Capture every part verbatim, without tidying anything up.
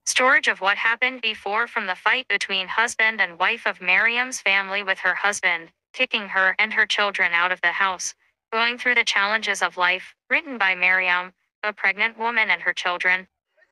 Storage of what happened before from the fight between husband and wife of Miriam's family with her husband, kicking her and her children out of the house, going through the challenges of life, written by Miriam, a pregnant woman and her children.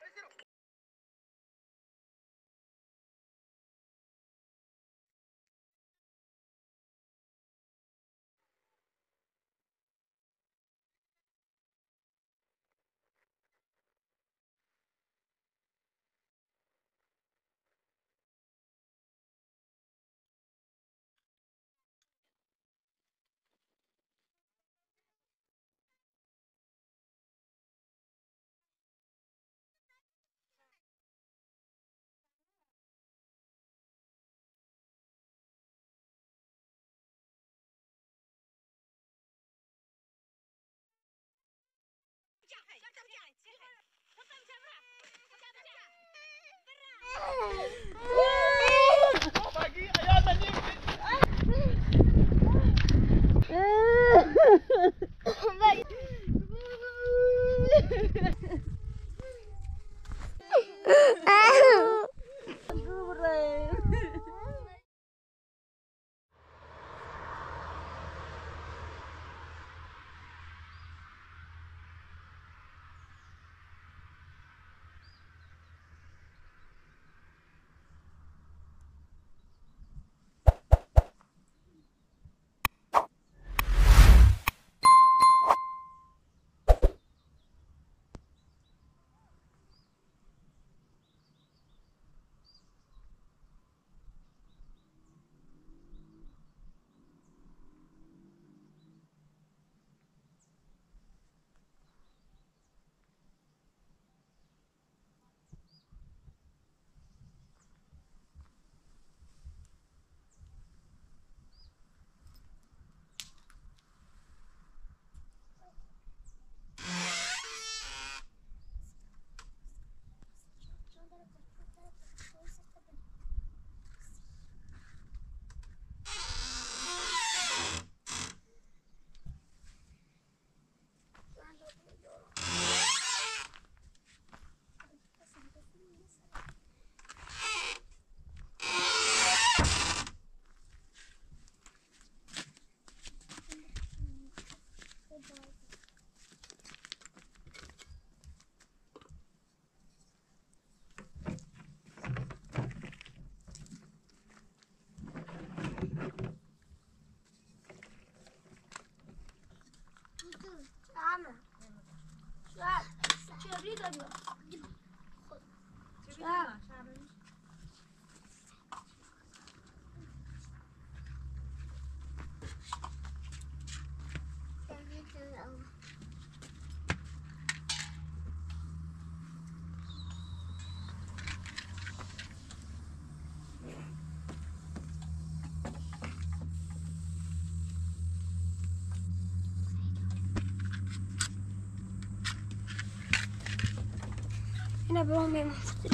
Yine böyle olmayayım.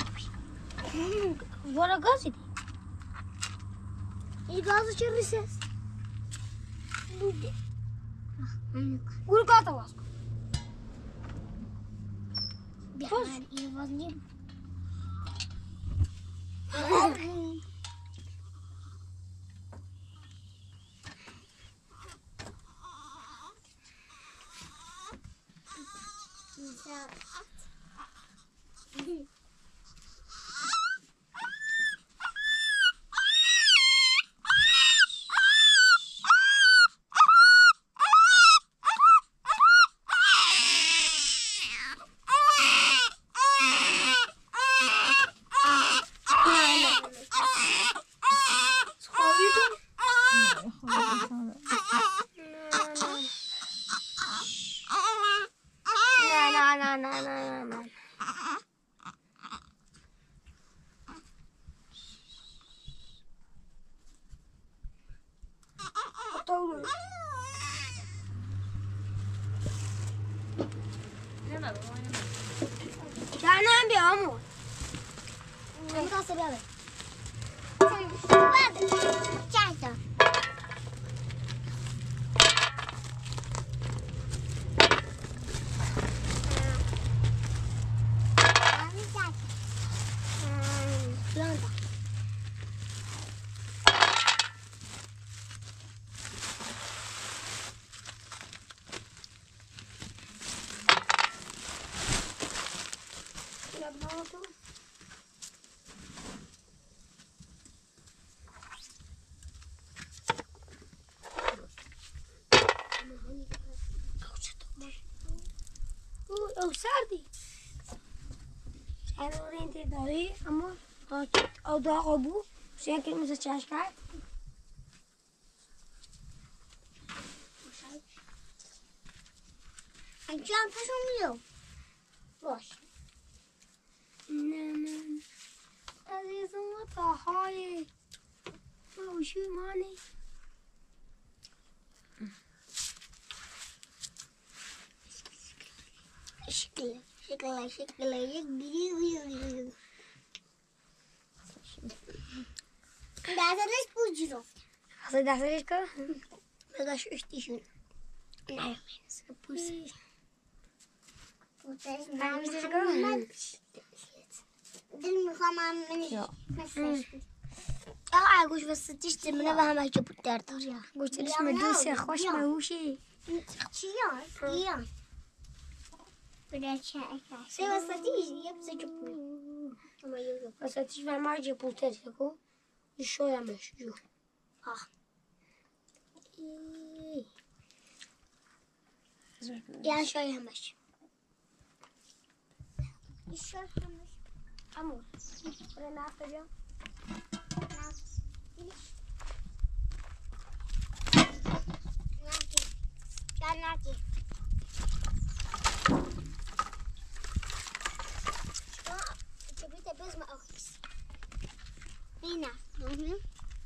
Zora gaz edeyim. İyi gaz açar ses. Burada. Гульката ласка. Бяхар и возьмем. Jangan ambil kamu. Kamu kasih dia. Caca. Labrado. او سردی این اورینتی داری اما او داغ بو شاید که میشه چشم کرد اینجا هم پشم میدو باش نه نه عزیزم و تاهای موشی مانی شکل شکل شکل یک دستش بوجی رو اصلا دستش که بگاش اشتیشون نه پوسی نمیشه که دل میخوام هم منش آقا گوش وسطیش دمونه و همه که بود در دار گوش دلش مدوسه خوش موشی چیان چیان بده چه اکاش سه وسطیش یه بسه که بود وسطیش و مرجع بولتر کو شویمش جو آه یا شویمش شویمش امور برای نفت بیا نفت نفتی چند نفتی چه بیته بزم آخیس این نفت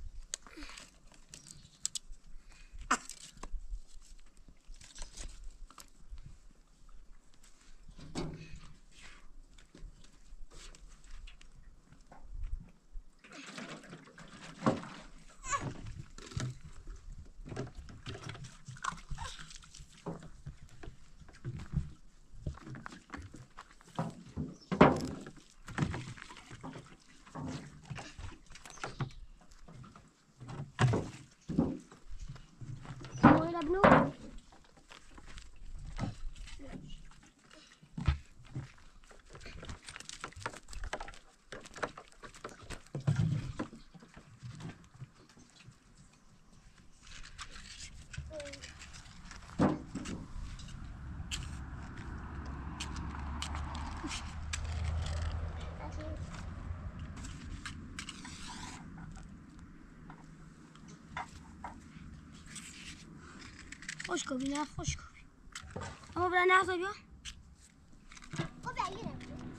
خوش کنی نه خوش کنی اما برای نختا بیا خب بگیرم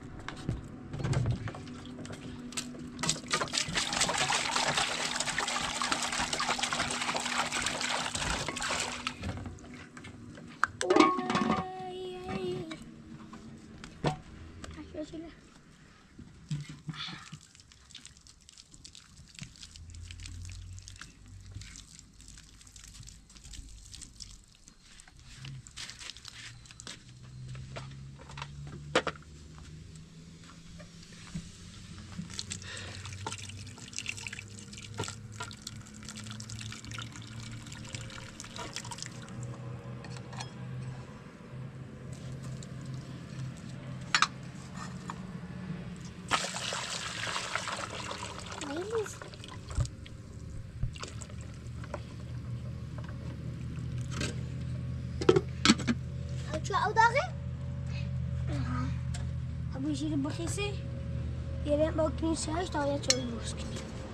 او داغه؟ آها ابو يشيل البخيسي يرين باكين سايش تاويا تسوي بوسكي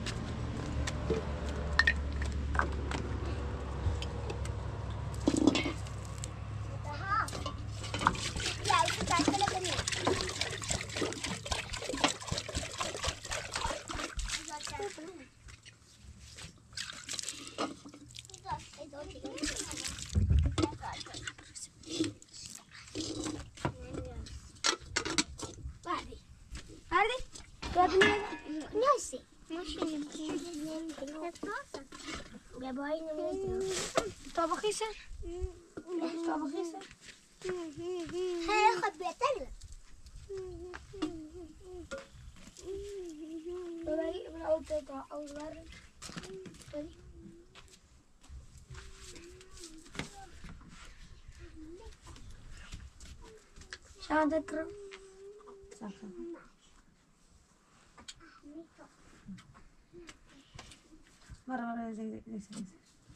طبخيسة طبخيسة هاخد بيتنا بلاقي من أول تقع أول مرة شان تكرم مرة مرة زي زي زي زي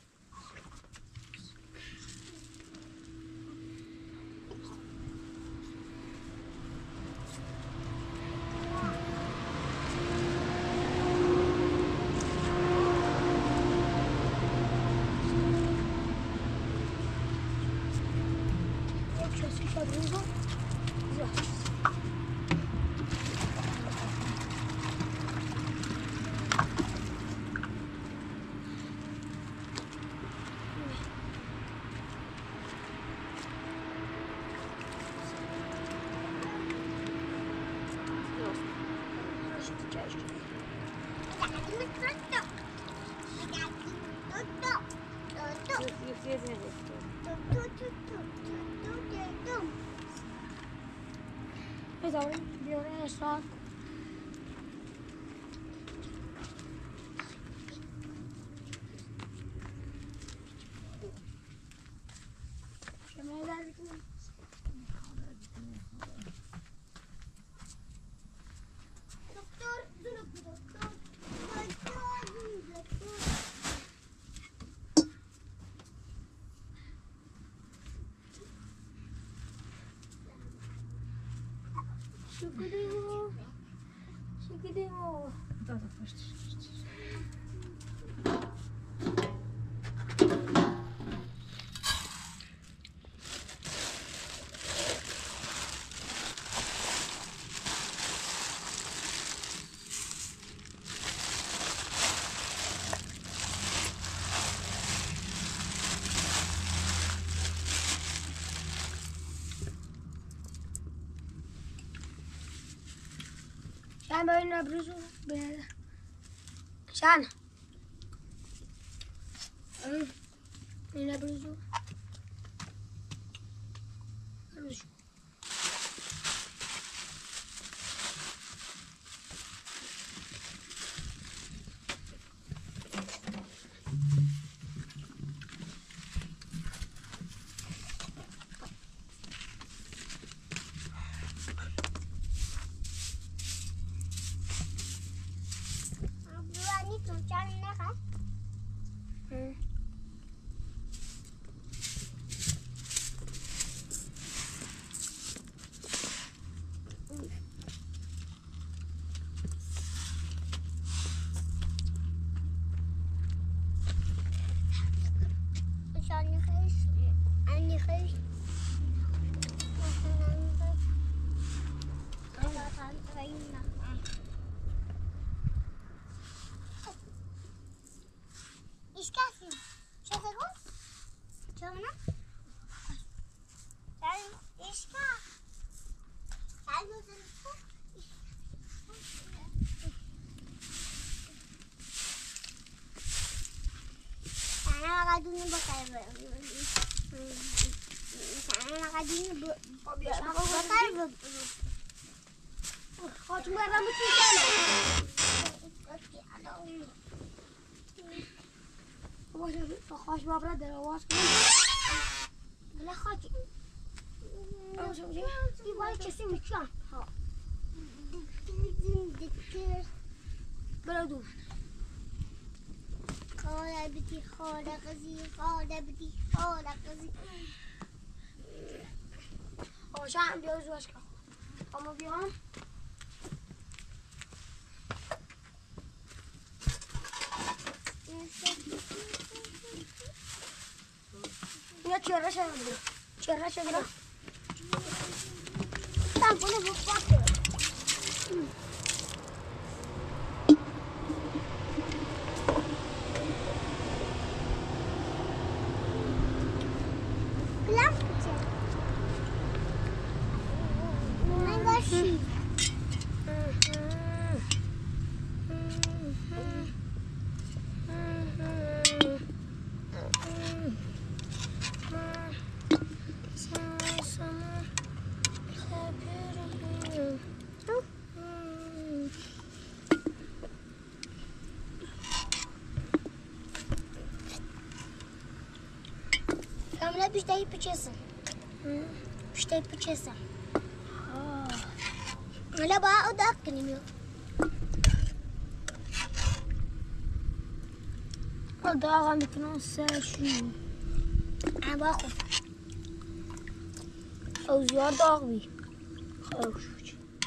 بذاریم بیاره اصلاح شما درد کنیم دکتر دکتر Şükürüm. Şükürüm o. Да, да, почти. شان باید نبرزو بیاد شان این نبرزو نبرزو İşkafim. Çekego? Çorna? Sen işkaf. Sen gözün işkaf. Sana makaduni bakar Sana makaduni bakar Kaçın ben bütün sana. خواهش بابرا در آواز کنم بله خواهی این باید کسی میکنم برو دو خاله بیتی خاله قضی خاله بیتی خاله قضی آشا هم بیار زواج کن اما بیان Ya cerrah cerrah dulu, cerrah cerrah. Tak boleh buka. Kelam je. Mangga sih. Kamera pişteyi pişesin. Pişteyi pişesin. حالا باید او داغ کنیم او داغ هم میکنم سرشون اما خوب او زیاد داغ بی خوب شد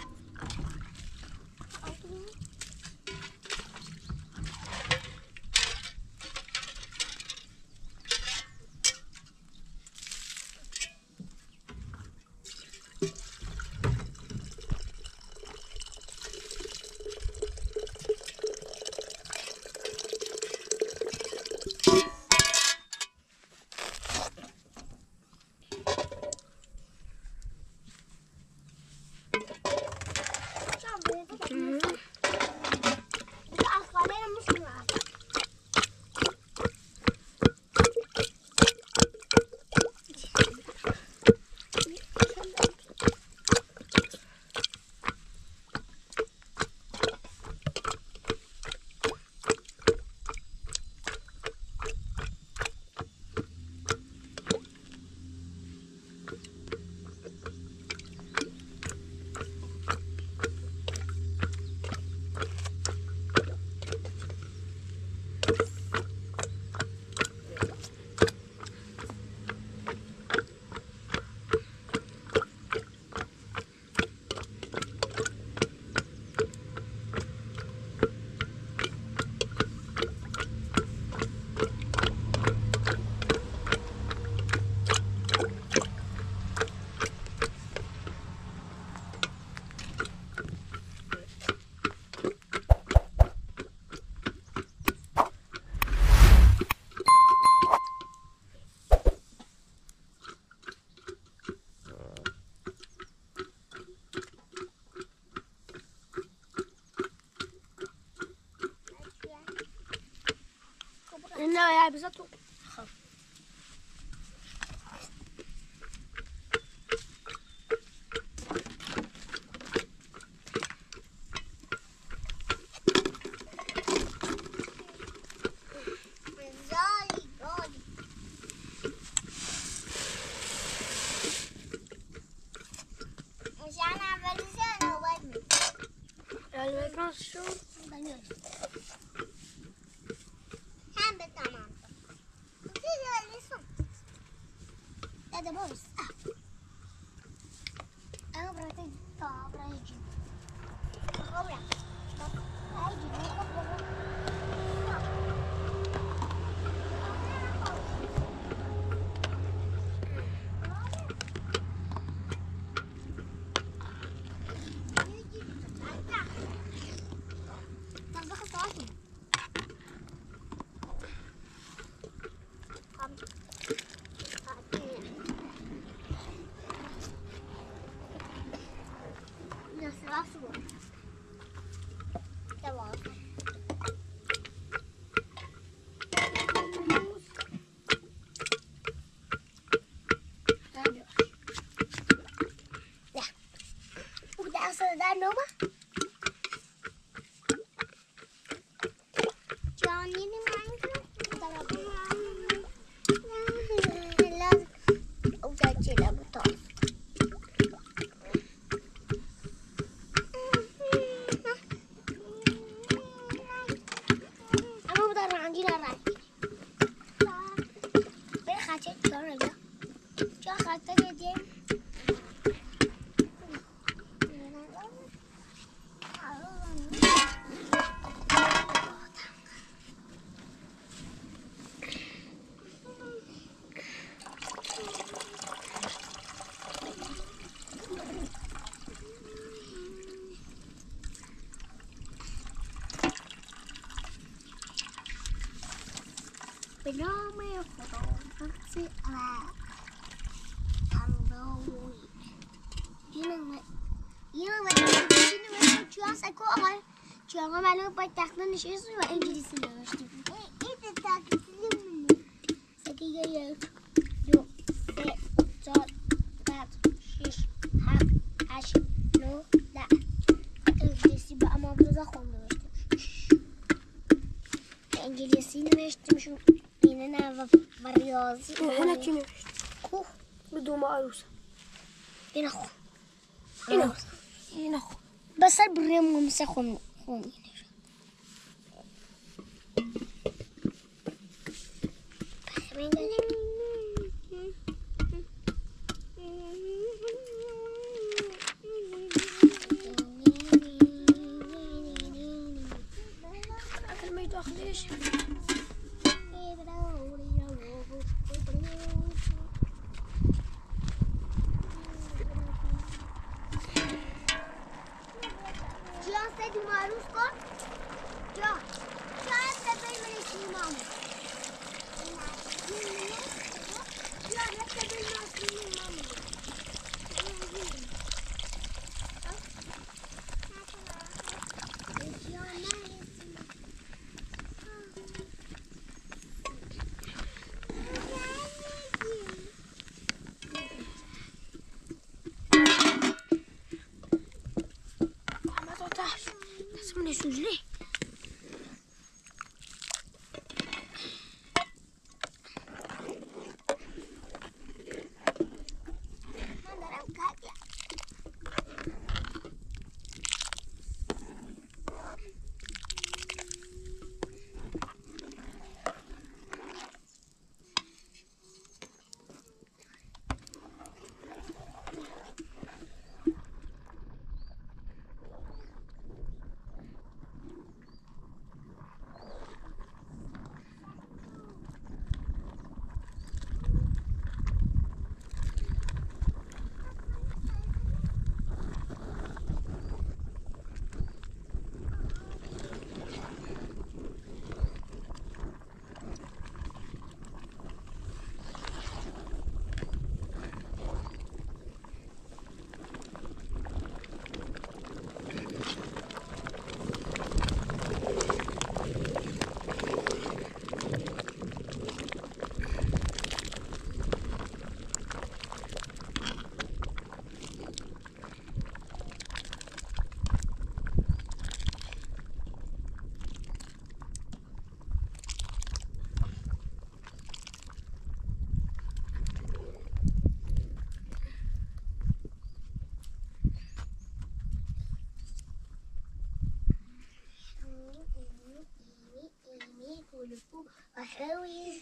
نه یا بذار تو خب در نوبه جانی نمی‌کنم لازم او جاچه لبوتا اما بدار رنگی نرنگی به خاطر چهار نگه چهار خاطر دیدیم به نام خدا بخشی علا تنبوی اینو اینو اینو چیاس اکو آقای چی آقا معلومه باید تخته نشستی و انگلیسی نوشتی این تخته سکی یک دو سه چهار پنج شش هفت هشت نه ده انگلیسی با اما بروزا خون نوشتیم انگلیسی نوشتیمشون اینه نه و ریاضی هنا چی نوشت؟ کوه بدون عروس اینه خون اینو اینو بس البريم ومسخهم هم ما يدخلش Di maruz kal. Ya. Şayet bebeğimin ismi Mahmut. Ya ne bebeğimin ismi Mahmut. سوزلی أحاول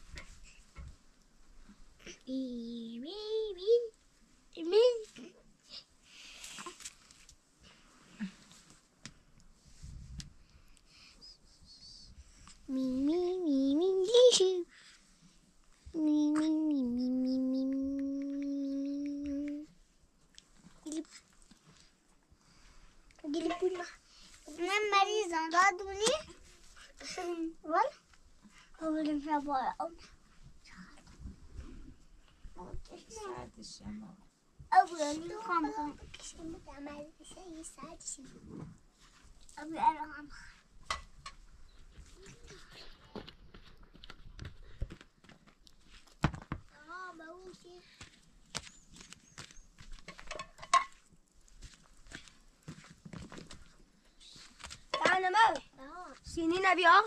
मैं मरी ज़्यादा दूनी वाल أول مرة ساعة الشمال أول مرة كشمت عمل شيء ساعة شيء أبي أرام آه بوشي تعال موي سنين أبي أه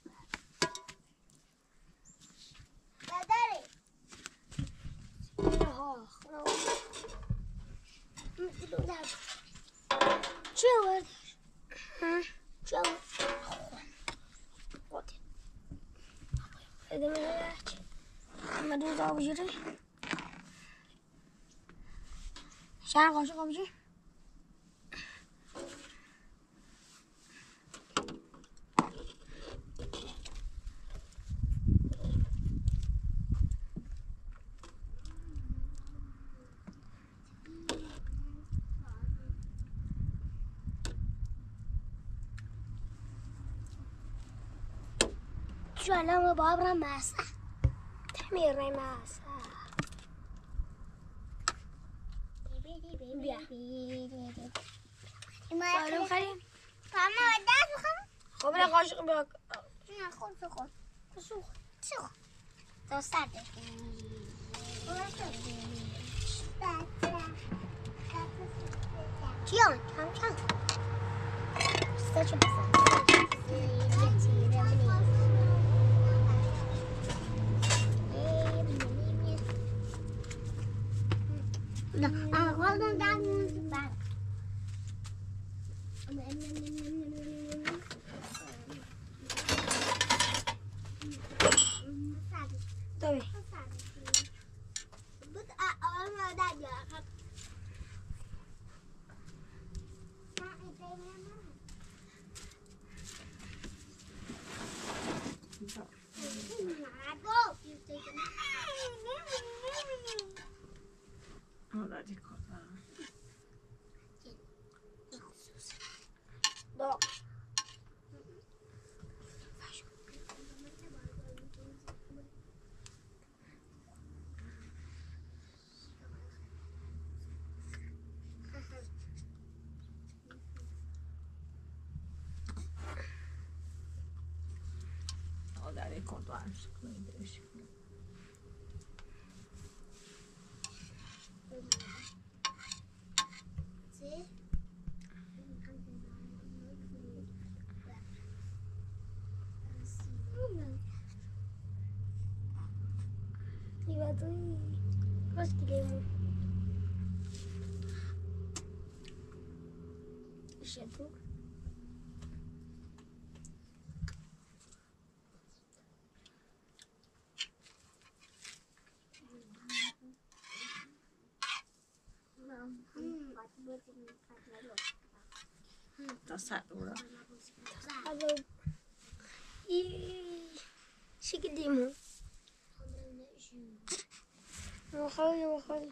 شو شو هذا من الحاج ما دوز أبو جري شان قاشق أبو جري شو علامة بابرا ماسة تحمير ماسة بيا سالم خليل ماما ودات وخم خبرة قاشق بيك خذ خذ خذ خذ تو ساعتك جيان كم كم استشو بس لا أنا غلطان دعني بعد طيب Ora di cosa? ضاع Ora di controllo, quindi Tiba tuh terus gilemu itu ta sa ora. ada i si gilemu وخوي وخوي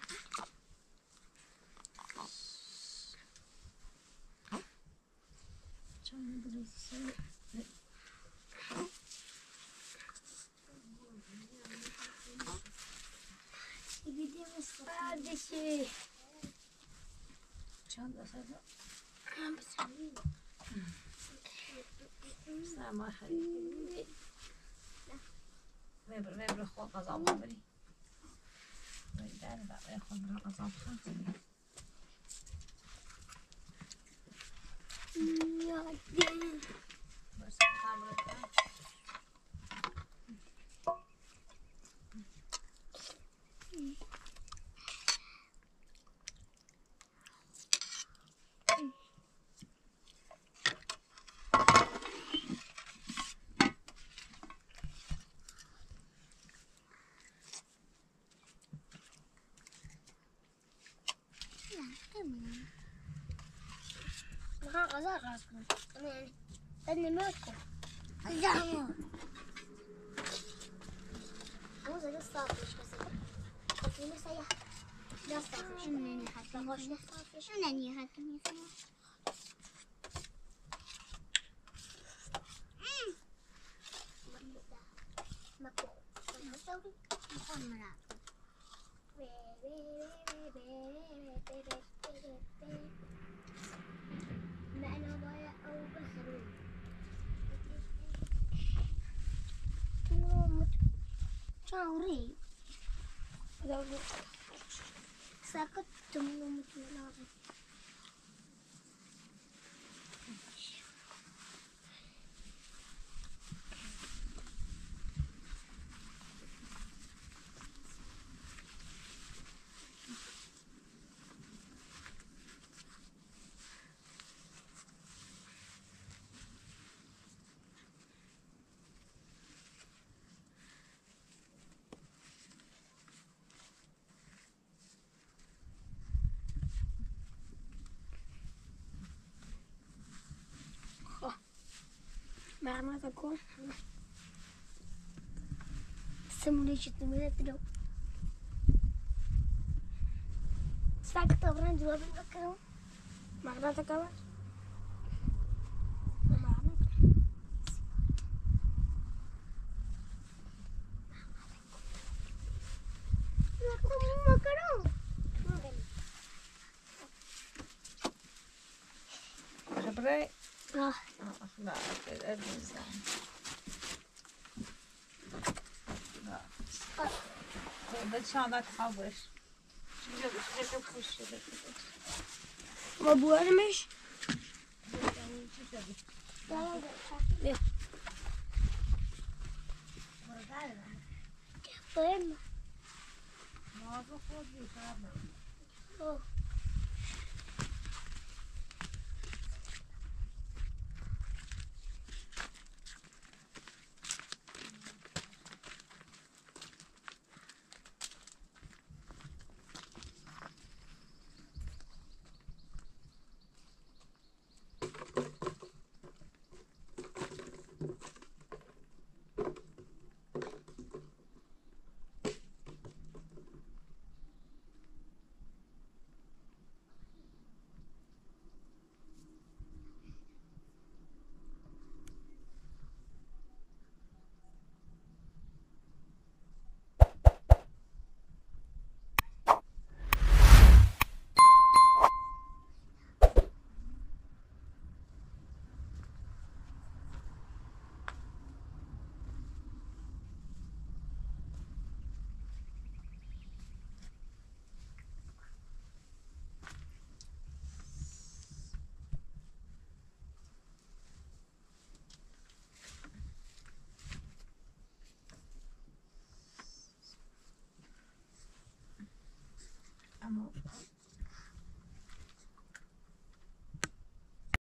Canım burası. هذا شيء Çanta sana. Sama hayır. Ver ver ver خود قضا ببری. در برای خود را قضا بخواه. بس خمر کن. ما غزا غاسكم يعني أنا ماكو زعما مو زي الصافش بس بس ما سيح لا الصافش أنا حتى غاش الصافش أنا ني حتى ني ماكو أنا سوي محمد معنا ضايع أو بخرون شاوري ساكت تمو متناغي معنا تكون سموليشن تمرين تدو ساكت أبران جواب الأكرم معنا تكون معنا مكرو خبري. آه لا الأرز لا بس شغلات حابش شو شو خش ما بورمش طيب ما بخور بيشرب. أوه همون